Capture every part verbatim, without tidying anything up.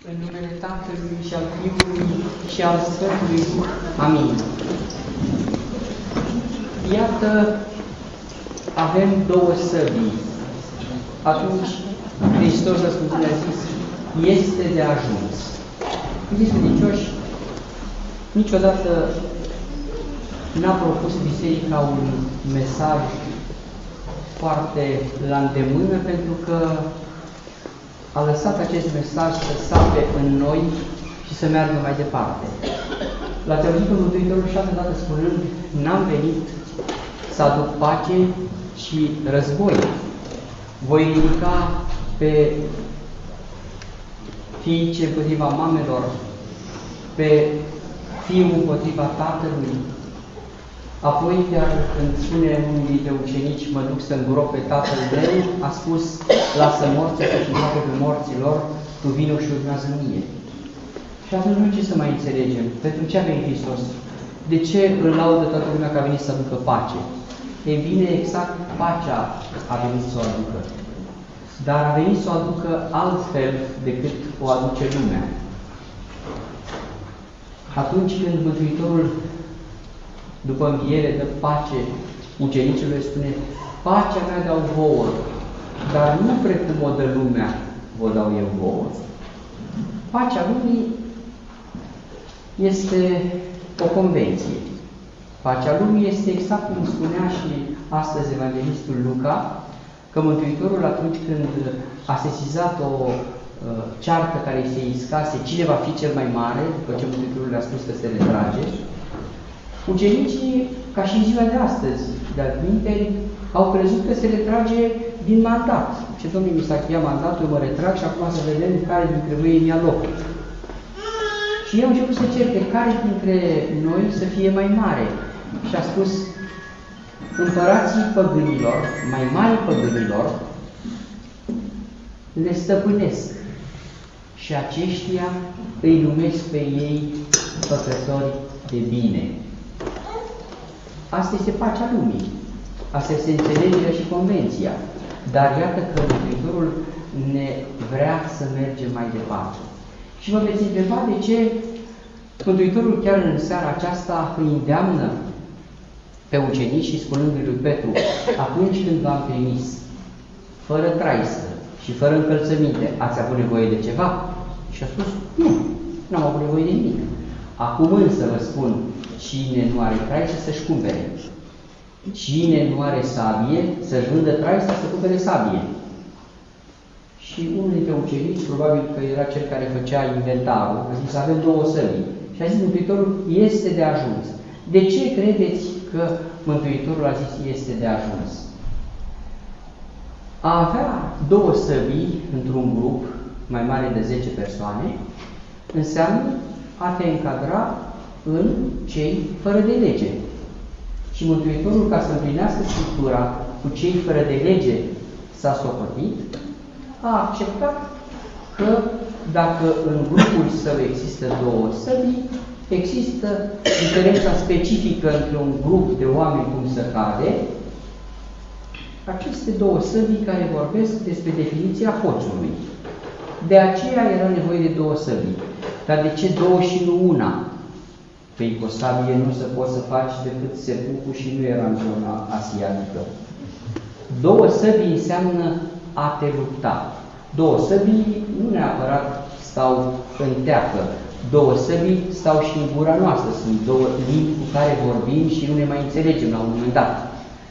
În numele Tatălui și al Fiului și al Sfântului Duh. Amin. Iată, avem două săbii. Atunci, Hristos Răscumpărător a zis, este de ajuns. Fiți credincioși, niciodată n-a propus Biserica un mesaj foarte la îndemână, pentru că a lăsat acest mesaj să sape în noi și să meargă mai departe. L-ați auzit pe Mântuitorul și altă dată spunând, n-am venit să aduc pace și război. Voi ridica pe fiice împotriva mamelor, pe fiul împotriva tatălui. Apoi, chiar când spune unul dintre ucenici, mă duc să îngrop pe tatăl meu, a spus, lasă morții să îngroape pe morților, tu vino și urmează mie. Și atunci noi ce să mai înțelegem? Pentru ce a venit Hristos? De ce îl laudă toată lumea că a venit să aducă pace? Ei bine, exact pacea a venit să o aducă. Dar a venit să o aducă altfel decât o aduce lumea. Atunci când Mântuitorul, după înviere, dă pace ucenicilor, spune, pacea mea dau vouă, dar nu precum o dă lumea, vă dau eu vouă. Pacea lumii este o convenție. Pacea lumii este exact cum spunea și astăzi Evanghelistul Luca, că Mântuitorul, atunci când a sesizat o uh, ceartă care îi se iscase, cine va fi cel mai mare, după ce Mântuitorul le-a spus că se retrage, ucenicii, ca și în ziua de astăzi, de-al minteri, au crezut că se retrage din mandat. Și Domnul mi s-a încheiat mandatul, eu mă retrag și acum să vedem care dintre voi mi-a loc. Și eu am început să certe care dintre noi să fie mai mare. Și a spus, împărații păgânilor, mai mari păgânilor, le stăpânesc. Și aceștia îi numesc pe ei făcători de bine. Asta este pacea lumii. Asta este înțelegerea și convenția. Dar iată că Mântuitorul ne vrea să mergem mai departe. Și vă veți întreba de ce Mântuitorul chiar în seara aceasta îi îndeamnă pe ucenici și spunându-i lui Petru, atunci când v-am trimis, fără traisă și fără încălțăminte, ați avut nevoie de ceva? Și a spus, nu, nu am avut nevoie de nimic. Acum însă vă spun, cine nu are traisă să-și cumpere. Cine nu are sabie, să-și vândă traisa să cumpere sabie. Și unul dintre ucenici, probabil că era cel care făcea inventarul, a zis, avem două săbii. Și a zis, Mântuitorul este de ajuns. De ce credeți că Mântuitorul a zis este de ajuns? A avea două săbii într-un grup mai mare de zece persoane înseamnă a te încadra în cei fără de lege. Și Mântuitorul, ca să împlinească Scriptura cu cei fără de lege s-a socotit, a acceptat că dacă în grupul său există două săbii, există diferența specifică între un grup de oameni cum se cade, aceste două săbii care vorbesc despre definiția hoțului. De aceea era nevoie de două săbii. Dar de ce două și nu una? Păi cu o sabie nu se poate să faci decât sepucul și nu era în zona asiatică. Două săbii înseamnă a te lupta. Două săbii nu neapărat stau în teacă. Două săbii stau și în gura noastră. Sunt două limbi cu care vorbim și nu ne mai înțelegem la un moment dat.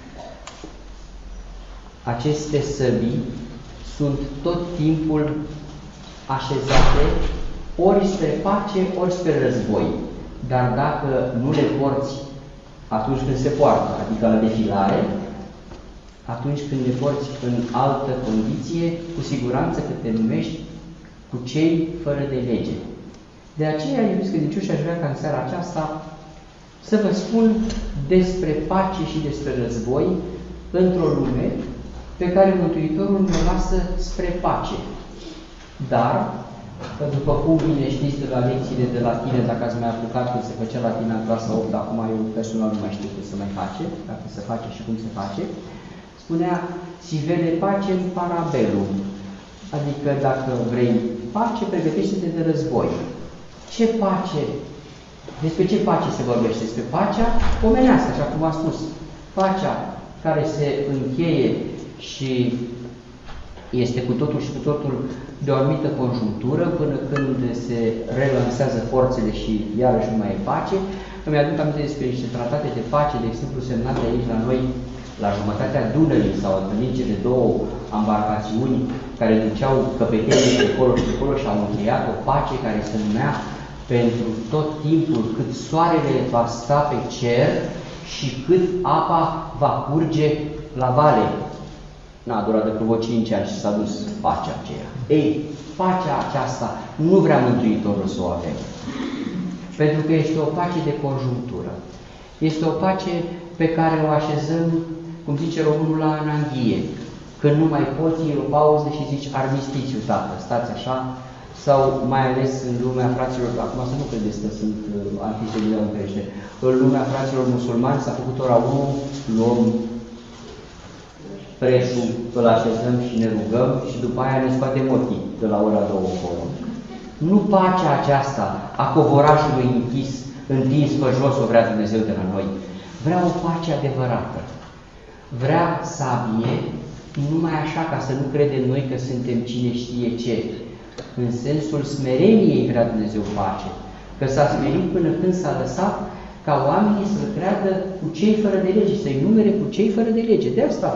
Aceste săbii sunt tot timpul așezate ori spre pace, ori spre război. Dar dacă nu le porți atunci când se poartă, adică la defilare, atunci când le porți în altă condiție, cu siguranță că te numești cu cei fără de lege. De aceea, iubiți credincioși, aș vrea ca în seara aceasta să vă spun despre pace și despre război într-o lume pe care Mântuitorul ne lasă spre pace. Dar, după cum bine știți de la lecțiile de latină, dacă ați mai apucat când se făcea latina în clasa opt, acum eu personal nu mai știu cum se mai face, dacă se face și cum se face, spunea, si vede pacem parabellum, adică dacă vrei pace, pregătește-te de război. Ce pace? Despre ce pace se vorbește? Despre pacea omenească, așa cum am spus. Pacea care se încheie și este cu totul și cu totul de o anumită conjunctură, până când se relansează forțele și iarăși nu mai e pace. Îmi aduc aminte despre niște tratate de pace, de exemplu, semnate aici la noi, la jumătatea Dunării, s-au întâlnit cele două embarcațiuni care duceau căpetenii de acolo și de acolo și au încheiat o pace care se numea pentru tot timpul cât soarele va sta pe cer și cât apa va curge la vale. N-a durat decât vreo cinci ani și s-a dus pacea aceea. Ei, pacea aceasta nu vrea Mântuitorul să o avem. Pentru că este o pace de conjunctură. Este o pace pe care o așezăm, cum zice românul, la ananghie. Când nu mai poți, iei o pauză și zici armistițiu, tată, stați așa. Sau mai ales în lumea fraților, acum să nu credeți că sunt antisemite în crește, în lumea fraților musulmani s-a făcut ora unu, luăm preșul, îl așezăm și ne rugăm și după aia ne scoatem ochii de la ora două încolo. Nu pacea aceasta a covorașului închis, întins pe jos, o vrea Dumnezeu de la noi. Vrea o pace adevărată. Vrea sabie, numai așa, ca să nu credem noi că suntem cine știe ce. În sensul smereniei vrea Dumnezeu pace. Că s-a smerit până când s-a lăsat ca oamenii să-L creadă cu cei fără de lege, să-i numere cu cei fără de lege. De asta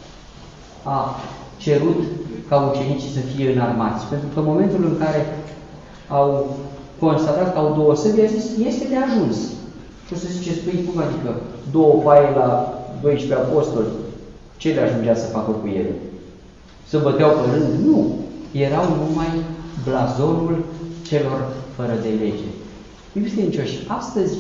a cerut ca ucenicii să fie înarmați. Pentru că în momentul în care au constatat că au două săbi, a zis, este de ajuns. Și o să ziceți, păi, cum adică două paie la doisprezece apostoli, ce le ajungea să facă cu ele? Să băteau pe rând? Nu. Erau numai blazonul celor fără de lege. Iubiți credincioși, astăzi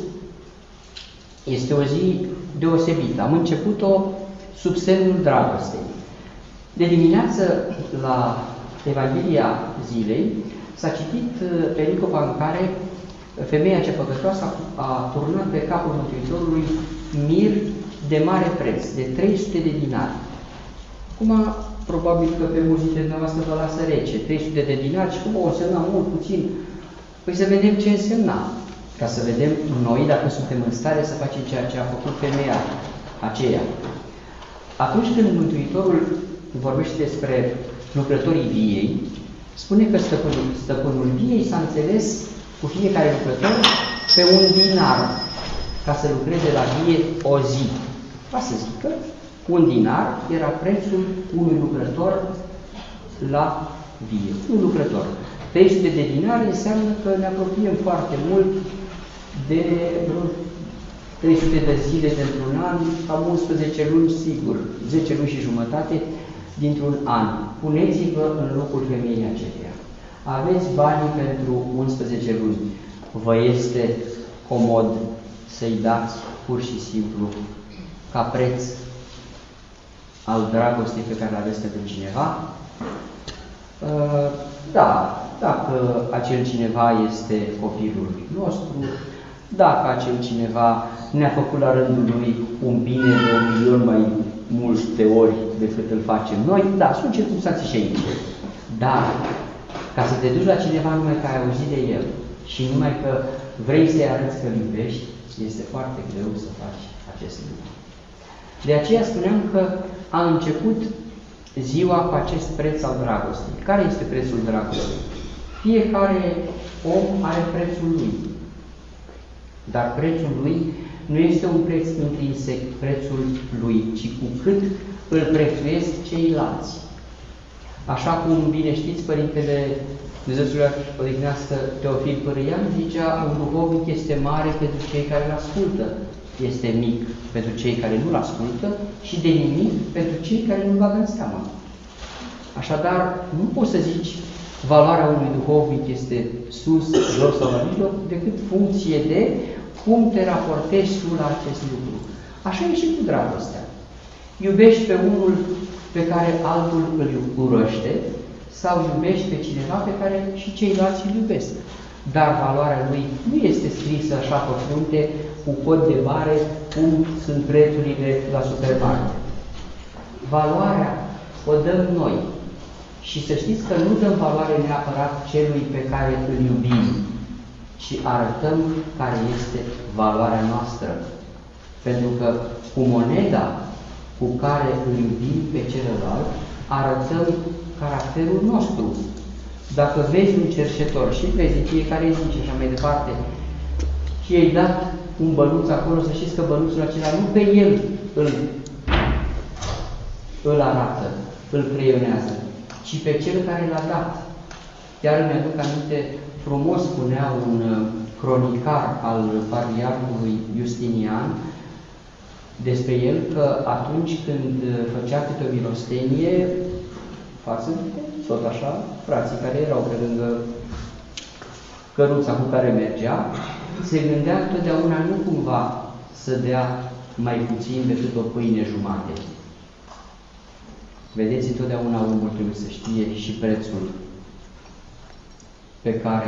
este o zi deosebită. Am început-o sub semnul dragostei. De dimineață, la Evanghelia zilei, s-a citit pericopa în care femeia cea păcătoasă a turnat pe capul Mântuitorului mir de mare preț, de trei sute de dinari. Acum, probabil că pe mulți dintre dumneavoastră vă lasă rece, trei sute de dinari și cum o însemna mult puțin. Păi să vedem ce însemna, ca să vedem noi dacă suntem în stare să facem ceea ce a făcut femeia aceea. Atunci când Mântuitorul vorbește despre lucrătorii viei, spune că stăpânul, stăpânul viei s-a înțeles cu fiecare lucrător pe un dinar, ca să lucreze la vie o zi. Va să zică, un dinar era prețul unui lucrător la vie. Un lucrător. trei sute de dinari înseamnă că ne apropiem foarte mult de trei sute de zile dintr-un an, cam unsprezece luni, sigur, zece luni și jumătate dintr-un an. Puneți-vă în locul femeii acesteia. Aveți banii pentru unsprezece luni. Vă este comod să-i dați pur și simplu ca preț al dragostei pe care le aveți pentru cineva? Da, dacă acel cineva este copilul nostru, dacă acel cineva ne-a făcut la rândul lui un bine de un milion mai multe ori decât îl facem noi, da, sunt circunstanțe și aici. Dar, ca să te duci la cineva numai că ai auzit de el și numai că vrei să-i arăți că îl iubești, este foarte greu să faci acest lucru. De aceea spuneam că a început ziua cu acest preț al dragostei. Care este prețul dragostei? Fiecare om are prețul lui. Dar prețul lui nu este un preț intrinsec, prețul lui, ci cu cât îl prețuiesc ceilalți. Așa cum bine știți, Părintele Dumnezeu să-l odihnească Teofil Părâian zicea, un duhovnic este mare pentru cei care îl ascultă, este mic pentru cei care nu-l ascultă și de nimic pentru cei care nu-l bagă în seamă. Așadar, nu poți să zici valoarea unui duhovnic este sus, jos sau la mijloc, decât funcție de cum te raportezi tu la acest lucru. Așa e și cu dragostea. Iubești pe unul pe care altul îl urăște sau iubești pe cineva pe care și ceilalți îl iubesc. Dar valoarea lui nu este scrisă așa pe frunte, cu cod de bare, cum sunt prețurile la supermarket. Valoarea o dăm noi Și să știți că nu dăm valoare neapărat celui pe care îl iubim, ci arătăm care este valoarea noastră. Pentru că cu moneda cu care îl iubim pe celălalt, arătăm caracterul nostru. Dacă vezi un cerșetor și vezi în fiecare zi și așa mai departe, și ai dat un bănuț acolo, să știți că bănuțul acela nu pe el îl, îl arată, îl creionează, ci pe cel care l-a dat. Chiar mi-aduc aminte, frumos spunea un cronicar al patriarhului Justinian despre el că atunci când făcea câte o milostenie față de tot așa, frații care erau pe lângă căruța cu care mergea, se gândea întotdeauna nu cumva să dea mai puțin decât o pâine jumate. Vedeți, întotdeauna omul trebuie să știe și prețul pe care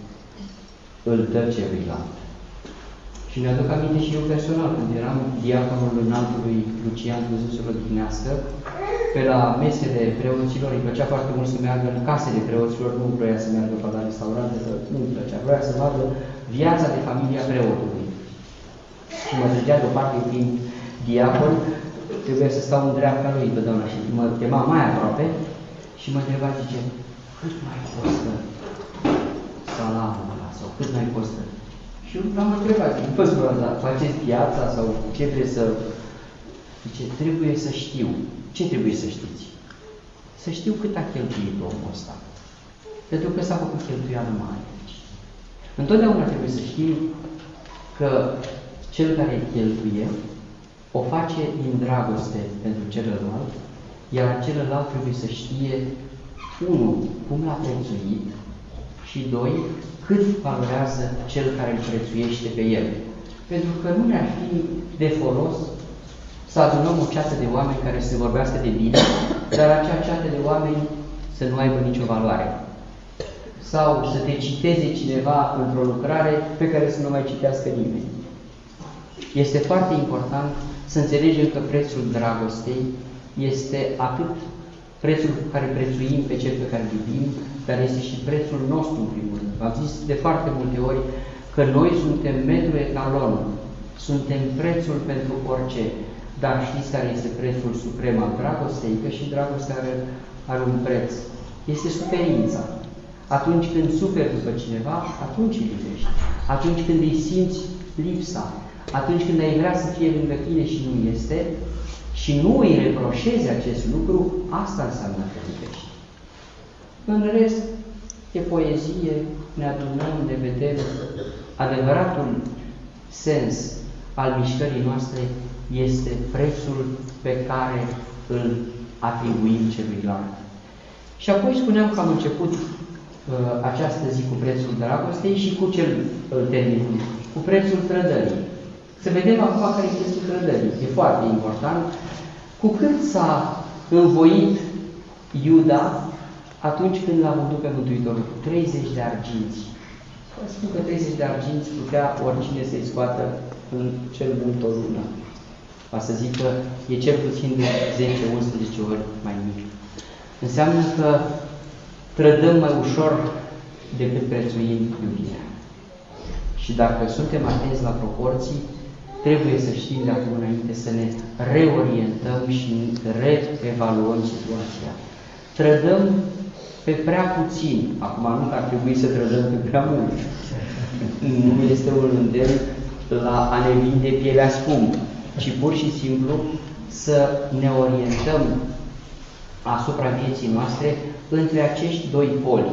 îl dă celuilalt. Și mi-aduc aminte și eu personal, când eram diaconul înaltului Lucian Dumnezeu să-l odihnească, pe la mesele preoților, îi plăcea foarte mult să meargă în casele preoților, nu vrea să meargă pe la restaurante, nu îi plăcea, vrea să vadă viața de familia preotului. Și mă trăgea deoparte, fiind diacon, trebuie să stau în dreapta lui totdeauna și mă chema mai aproape și mă întreba, zice, cât mai costă salamul ăla sau cât mai costă? Și eu l-am întrebat, după da, faceți viața sau ce vreți să... Zice, trebuie să știu. Ce trebuie să știți? Să știu cât a cheltuit omul ăsta. Pentru că s-a făcut cheltuială mare. Întotdeauna trebuie să știm că cel care cheltuie o face din dragoste pentru celălalt, iar celălalt trebuie să știe, unu, cum l-a prețuit și doi, cât valorează cel care îl prețuiește pe el. Pentru că nu ne-ar fi de folos să adunăm o ceată de oameni care să vorbească de bine, dar acea ceată de oameni să nu aibă nicio valoare. Sau să te citeze cineva într-o lucrare pe care să nu mai citească nimeni. Este foarte important să înțelegem că prețul dragostei este atât prețul cu care prețuim pe cel pe care îl iubim, dar este și prețul nostru în primul rând. V-am zis de foarte multe ori că noi suntem metru etalon, suntem prețul pentru orice. Dar știți care este prețul suprem al dragostei? Că și dragostea are, are un preț. Este suferința. Atunci când suferi după cineva, atunci îl iubești. Atunci când îi simți lipsa. Atunci când ai vrea să fie lângă tine și nu este, și nu îi reproșezi acest lucru, asta înseamnă că iubești. În rest, e poezie, ne adunăm, ne vedem. Adevăratul sens al mișcării noastre este prețul pe care îl atribuim celuilalt. Și apoi spuneam că am început uh, această zi cu prețul dragostei și cu cel uh, termin, cu prețul trădării. Să vedem acum care este prețul trădării. E foarte important. Cu cât s-a învoit Iuda atunci când l-a vândut pe Mântuitorul? Cu treizeci de arginți. Vă spun că treizeci de arginți putea oricine să-i scoată în cel mult o lună. Va să zic că e cel puțin de zece unsprezece ori mai mic. Înseamnă că trădăm mai ușor decât prețuim iubirea. Și dacă suntem atenți la proporții, trebuie să știm de acum înainte să ne reorientăm și reevaluăm situația. Trădăm pe prea puțin. Acum nu că ar trebui să trădăm pe prea mult. Nu este un îndemn la a ne vinde pielea scumpă, ci pur și simplu să ne orientăm asupra vieții noastre între acești doi poli,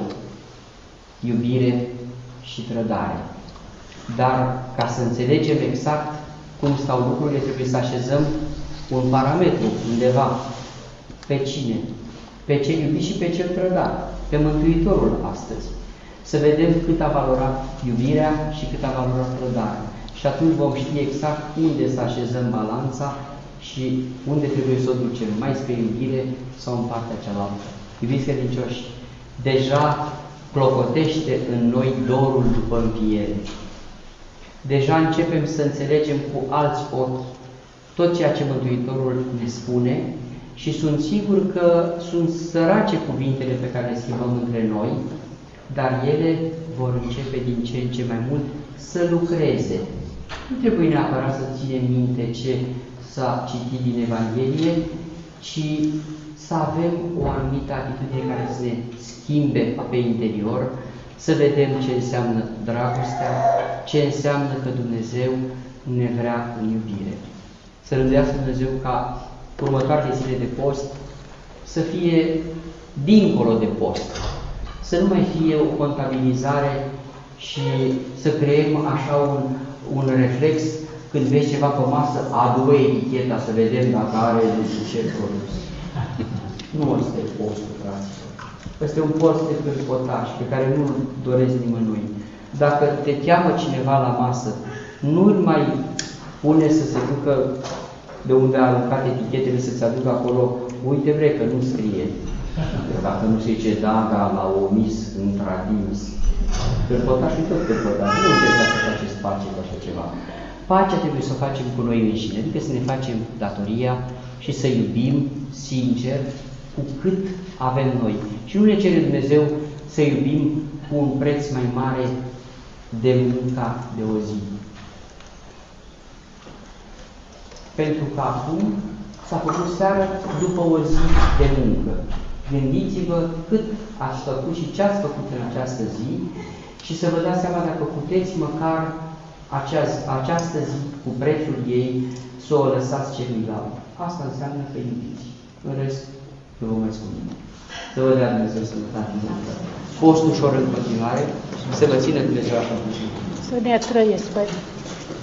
iubire și trădare. Dar ca să înțelegem exact cum stau lucrurile, trebuie să așezăm un parametru undeva. Pe cine? Pe cel iubit și pe cel trădat. Pe Mântuitorul astăzi. Să vedem cât a valorat iubirea și cât a valorat trădarea. Și atunci vom ști exact unde să așezăm balanța și unde trebuie să o ducem, mai spre iubire sau în partea cealaltă. Iubiți credincioși, deja clocotește în noi dorul după înviere. Deja începem să înțelegem cu alți ochi tot ceea ce Mântuitorul ne spune Și sunt sigur că sunt sărace cuvintele pe care le schimbăm între noi, dar ele vor începe din ce în ce mai mult să lucreze. Nu trebuie neapărat să ținem minte ce s-a citit din Evanghelie, ci să avem o anumită atitudine care să ne schimbe pe interior, să vedem ce înseamnă dragostea, ce înseamnă că Dumnezeu ne vrea în iubire. Să rânduiască Dumnezeu ca următoarele zile de post să fie dincolo de post, să nu mai fie o contabilizare și să creăm așa un, un reflex când vezi ceva pe masă, adu eticheta să vedem dacă are nu știu ce produs. Nu ăsta e postul, fraților. Ăsta e un post de cârcotaș pe care nu-l doresc nimănui. Dacă te cheamă cineva la masă, nu-l mai pune să se ducă de unde a aruncat etichetele, să-ți aducă acolo, uite bre că nu scrie. Dacă nu se zice daga, l-a omis, într-adins. Cârcotașul tot cârcotaș. Nu încerca să faceți pace cu așa ceva. Pacea trebuie să o facem cu noi înșine, adică să ne facem datoria și să iubim sincer cu cât avem noi. Și nu ne cere Dumnezeu să iubim cu un preț mai mare de munca de o zi. Pentru că acum s-a făcut seara după o zi de muncă. Gândiți-vă cât ați făcut și ce ați făcut în această zi și să vă dați seama dacă puteți măcar această, această zi cu prețul ei să o lăsați celuilalt. Asta înseamnă că iubiți. În rest, vă vom mai spune. Să vă dea Dumnezeu sănătate. Post ușor în continuare, să vă țină Dumnezeu așa cum și. Să ne trăiesc, băi.